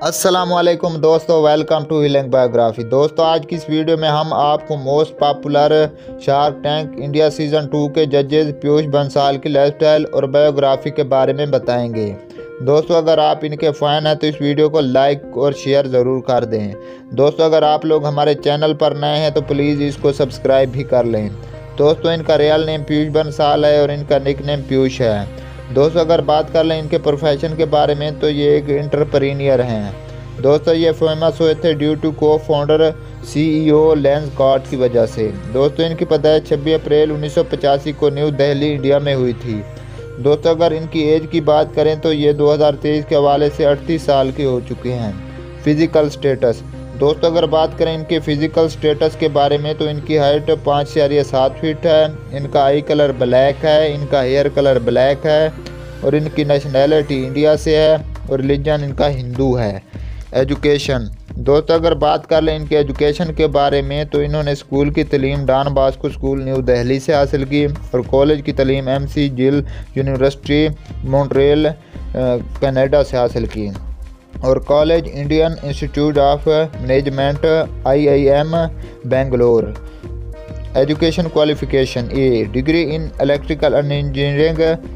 अस्सलामुअलैकुम दोस्तों, welcome to healing biography. दोस्तों, आज की इस वीडियो में हम आपको most popular shark tank India season 2 के जजेस पीयूष बंसल की लाइफस्टाइल और बायोग्राफी के बारे में बताएंगे। दोस्तों, अगर आप इनके फ़ैन हैं तो इस वीडियो को लाइक और शेयर ज़रूर कर दें। दोस्तों, अगर आप लोग हमारे चैनल पर नए हैं तो प्लीज़ इसको सब्सक्राइब भी कर लें। दोस्तों, इनका रियल नेम पीयूष बंसल है और इनका निक नेम पीयूष है। दोस्तों, अगर बात कर लें इनके प्रोफेशन के बारे में तो ये एक एंटरप्रेन्योर हैं। दोस्तों, ये फेमस हुए थे due to co founder CEO Lenskart की वजह से। दोस्तों, इनकी पैदाइश 26 अप्रैल 1985 को न्यू दिल्ली इंडिया में हुई थी। दोस्तों, अगर इनकी एज की बात करें तो ये 2023 के हवाले से 38 साल के हो चुके हैं। Physical status. दोस्तों, अगर बात करें इनके फिजिकल स्टेटस के बारे में तो इनकी हाइट 5.7 फीट है। इनका आई कलर ब्लैक है, इनका हेयर कलर ब्लैक है और इनकी नेशनैलिटी इंडिया से है और रिलीजन इनका हिंदू है। एजुकेशन। दोस्तों, अगर बात कर लें इनके एजुकेशन के बारे में तो इन्होंने स्कूल की तालीम Don Bosco school New Delhi से हासिल की और कॉलेज की तालीम McGill यूनिवर्सिटी मॉन्ट्रियल कनाडा से हासिल की और college Indian institute of management IIM Bangalore. Education qualification A degree in electrical and engineering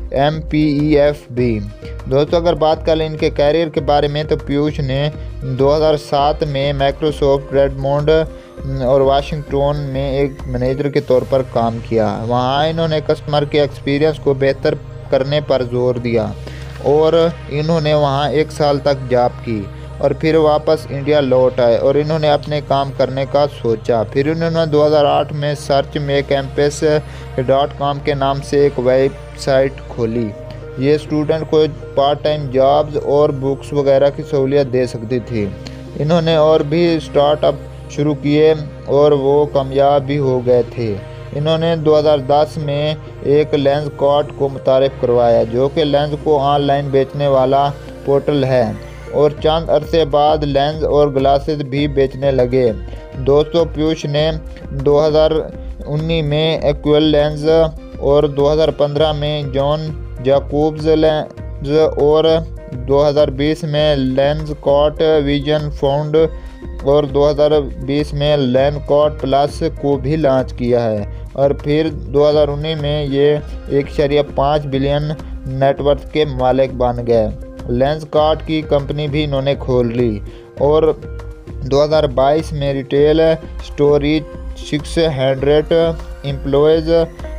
MPEFB। दोस्तों, अगर बात कर लें इनके कैरियर के बारे में तो पीयूष ने 2007 में माइक्रोसॉफ्ट रेडमोंड और वाशिंगटन में एक मैनेजर के तौर पर काम किया। वहाँ इन्होंने कस्टमर के एक्सपीरियंस को बेहतर करने पर जोर दिया और इन्होंने वहाँ 1 साल तक जॉब की और फिर वापस इंडिया लौट आए और इन्होंने अपने काम करने का सोचा। फिर इन्होंने 2008 में searchmecampus.com के नाम से एक वेबसाइट खोली। ये स्टूडेंट को पार्ट टाइम जॉब्स और बुक्स वगैरह की सहूलियत दे सकती थी। इन्होंने और भी स्टार्टअप शुरू किए और वो कामयाब भी हो गए थे। इन्होंने 2010 में एक लेंसकार्ट को मुतारिफ करवाया जो कि लेंस को ऑनलाइन बेचने वाला पोर्टल है और चंद अरसे बाद लेंस और ग्लासेस भी बेचने लगे। दोस्तों, पीयूष ने 2019 में एक्वेल लेंस और 2015 में जॉन जैकब्स लेंस और 2020 में लेंसकार्ट विजन फाउंड और 2020 में लेंसकार्ट प्लस को भी लॉन्च किया है और फिर 2019 में ये 1.5 बिलियन नेटवर्थ के मालिक बन गए। लेंसकार्ट की कंपनी भी इन्होंने खोल ली और 2022 में रिटेल स्टोरी 600 एम्प्लॉयज़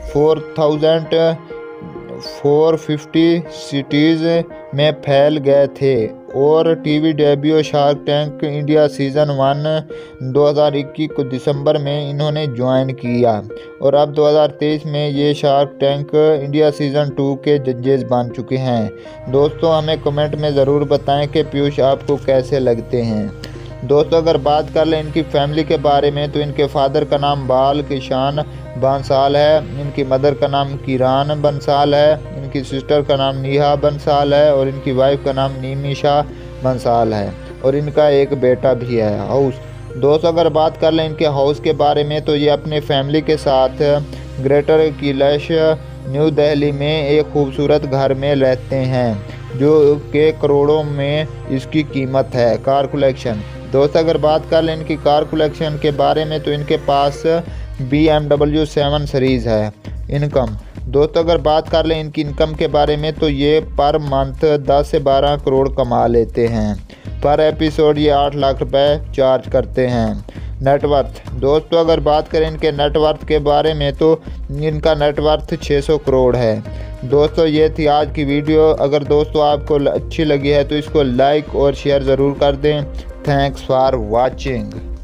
4,450 सिटीज़ में फैल गए थे और TV debut shark tank India season 1 2021 को दिसंबर में इन्होंने ज्वाइन किया और अब 2023 में ये शार्क टैंक इंडिया सीज़न 2 के जजेस बन चुके हैं। दोस्तों, हमें कमेंट में ज़रूर बताएं कि पीयूष आपको कैसे लगते हैं। दोस्तों, अगर बात कर लें इनकी फैमिली के बारे में तो इनके फादर का नाम बाल किशन बंसल है, इनकी मदर का नाम किरण बंसल है, इनकी सिस्टर का नाम नेहा बंसल है और इनकी वाइफ का नाम निमिषा बंसल है और इनका एक बेटा भी है। हाउस। दोस्तों, अगर बात कर लें इनके हाउस के बारे में तो ये अपने फैमिली के साथ ग्रेटर कैलाश न्यू दिल्ली में एक खूबसूरत घर में रहते हैं जो के करोड़ों में इसकी कीमत है। Car collection. दोस्तों, अगर बात कर लें इनकी कार कलेक्शन के बारे में तो इनके पास BMW 7 सीरीज़ है। इनकम। दोस्तों, अगर बात कर लें इनकी इनकम के बारे में तो ये पर मंथ 10 से 12 करोड़ कमा लेते हैं। पर एपिसोड ये 8 लाख रुपए चार्ज करते हैं। नेटवर्थ। दोस्तों, अगर बात करें इनके नेटवर्थ के बारे में तो इनका नेटवर्थ 600 करोड़ है। दोस्तों, ये थी आज की वीडियो। अगर दोस्तों आपको अच्छी लगी है तो इसको लाइक और शेयर ज़रूर कर दें। Thanks for watching.